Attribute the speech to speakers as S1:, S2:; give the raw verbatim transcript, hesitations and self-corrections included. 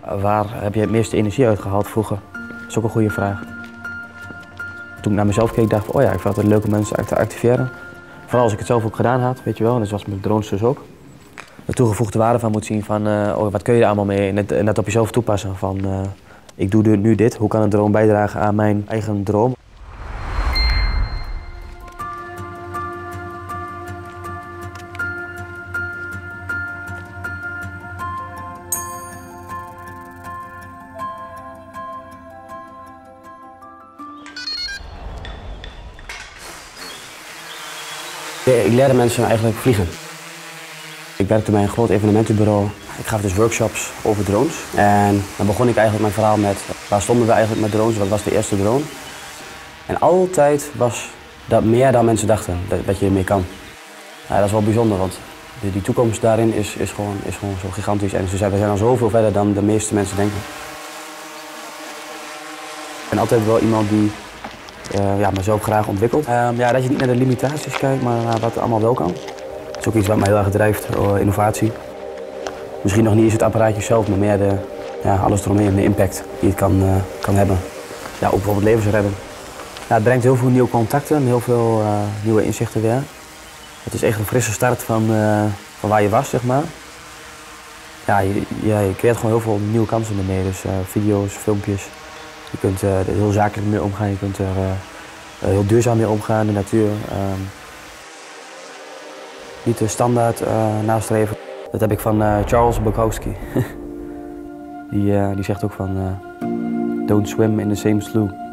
S1: Waar heb je het meeste energie uitgehaald vroeger? Dat is ook een goede vraag. Toen ik naar mezelf keek, dacht ik, oh ja, ik vond het leuk om mensen te activeren. Vooral als ik het zelf ook gedaan had, weet je wel, en dat was met drones dus ook. De toegevoegde waarde van moet zien van, uh, oh, wat kun je er allemaal mee, net, net op jezelf toepassen. Van, uh, ik doe nu dit, hoe kan een drone bijdragen aan mijn eigen droom?
S2: Ik leerde mensen eigenlijk vliegen. Ik werkte bij een groot evenementenbureau. Ik gaf dus workshops over drones. En dan begon ik eigenlijk mijn verhaal met, waar stonden we eigenlijk met drones? Wat was de eerste drone? En altijd was dat meer dan mensen dachten, dat, dat je ermee kan. Ja, dat is wel bijzonder, want die, die toekomst daarin is, is, gewoon, is gewoon zo gigantisch. En ze zijn, we zijn al zoveel verder dan de meeste mensen denken. Ik ben altijd wel iemand die Uh, ja, mezelf graag ontwikkelt. Uh, ja, dat je niet naar de limitaties kijkt, maar naar wat er allemaal wel kan. Dat is ook iets wat mij heel erg drijft, uh, innovatie. Misschien nog niet eens het apparaatje zelf, maar meer de, ja, alles eromheen, de impact die het kan, uh, kan hebben. Ja, ook bijvoorbeeld levens redden. Ja, het brengt heel veel nieuwe contacten, heel veel uh, nieuwe inzichten weer. Het is echt een frisse start van, uh, van waar je was, zeg maar. Ja, je, ja, je creëert gewoon heel veel nieuwe kansen ermee, dus uh, video's, filmpjes. Je kunt uh, er heel zakelijk mee omgaan, je kunt er uh, heel duurzaam mee omgaan in de natuur. Um, niet de standaard uh, nastreven. Dat heb ik van uh, Charles Bukowski. die, uh, die zegt ook van, uh, don't swim in the same slough.